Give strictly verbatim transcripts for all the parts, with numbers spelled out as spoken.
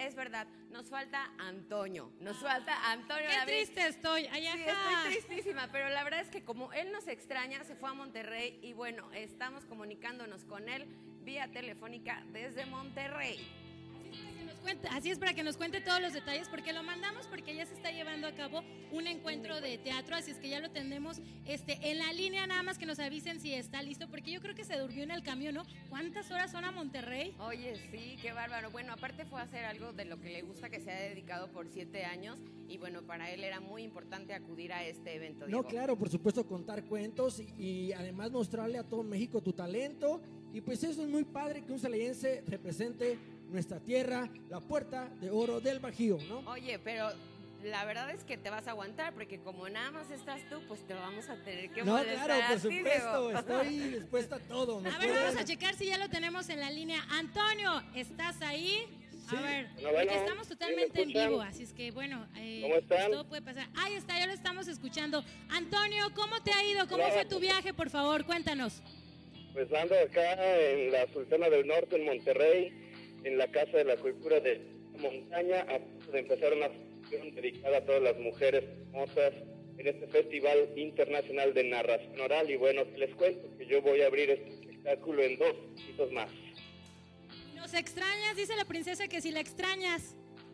es verdad, nos falta Antonio, nos falta Antonio. Qué triste estoy, ay, Sí, ajá. estoy tristísima, pero la verdad es que como él nos extraña, se fue a Monterrey y bueno, estamos comunicándonos con él vía telefónica desde Monterrey. Cuente, así es, para que nos cuente todos los detalles, porque lo mandamos porque ya se está llevando a cabo un encuentro de teatro, así es que ya lo tenemos este, en la línea, nada más que nos avisen si está listo, porque yo creo que se durmió en el camión, ¿no? ¿Cuántas horas son a Monterrey? Oye, sí, qué bárbaro. Bueno, aparte fue a hacer algo de lo que le gusta, que se ha dedicado por siete años y bueno, para él era muy importante acudir a este evento. No, Diego. claro, por supuesto, contar cuentos y, y además mostrarle a todo México tu talento, y pues eso es muy padre que un celayense represente nuestra tierra, la puerta de oro del Bajío, ¿no? Oye, pero la verdad es que te vas a aguantar porque como nada más estás tú, pues te vamos a tener que No, molestar claro, a por ti, supuesto, Diego. estoy dispuesta a todo. ¿me A ver, pueden? vamos a checar si ya lo tenemos en la línea. Antonio, ¿estás ahí? A Sí. ver, Bueno, porque bueno, estamos ¿sí totalmente me en escuchan? vivo, así es que bueno, eh, ¿Cómo están? pues todo puede pasar. Ahí está, ya lo estamos escuchando. Antonio, ¿cómo te ha ido? ¿Cómo Hola. fue tu viaje? Por favor, cuéntanos. Pues ando acá en la Sultana del Norte, en Monterrey, en la Casa de la Cultura de Montaña, a punto de empezar una función dedicada a todas las mujeres hermosas en este Festival Internacional de Narración Oral. Y bueno, les cuento que yo voy a abrir este espectáculo en dos minutos más. ¿Nos extrañas? Dice la princesa que si la extrañas.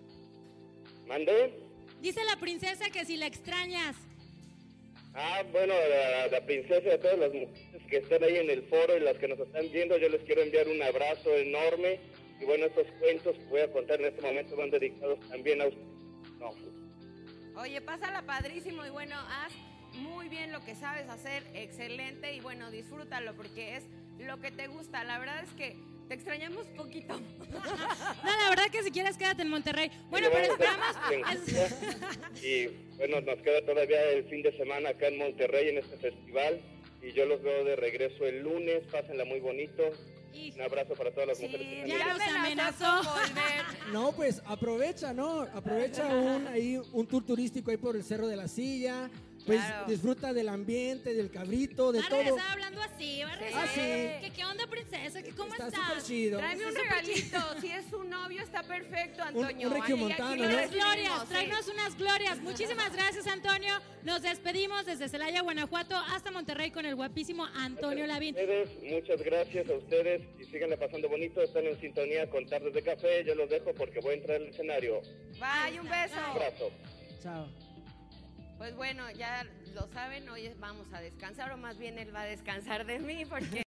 ¿Mandé? Dice la princesa que si la extrañas. Ah, bueno, la, la princesa y a todas las mujeres que están ahí en el foro y las que nos están viendo, yo les quiero enviar un abrazo enorme. Y bueno, estos cuentos que voy a contar en este momento van dedicados también a ustedes. No. Oye, pásala padrísimo y bueno, haz muy bien lo que sabes hacer, excelente y bueno, disfrútalo porque es lo que te gusta. La verdad es que te extrañamos poquito. No, la verdad que si quieres quédate en Monterrey. Bueno, Y pero vamos a esperamos. estar en- Y bueno, nos queda todavía el fin de semana acá en Monterrey en este festival. Y yo los veo de regreso el lunes. Pásenla muy bonito. Un abrazo para todas las Sí, mujeres que están ya ahí. nos amenazó amenazó. con volver. No, pues aprovecha, ¿no? Aprovecha un, ahí, un tour turístico ahí por el Cerro de la Silla. Pues Claro. disfruta del ambiente, del cabrito, de Va a todo. regresar hablando así, va a regresar. Ah, sí. ¿Qué, qué onda, princesa? ¿Qué, ¿Cómo Está estás? súper chido. Tráeme un regalito. Si es su novio, está perfecto, Antonio. un regiomontano, Aquí ¿no? lo Unas recibimos, glorias, sí. tráenos unas glorias. Muchísimas gracias, Antonio. Nos despedimos desde Celaya, Guanajuato, hasta Monterrey con el guapísimo Antonio Lavín. Ustedes, muchas gracias a ustedes y síganle pasando bonito. Están en sintonía con Tardes de Café. Yo los dejo porque voy a entrar al escenario. Bye, un beso. Un abrazo. Chao. Pues bueno, ya lo saben, hoy vamos a descansar, o más bien él va a descansar de mí porque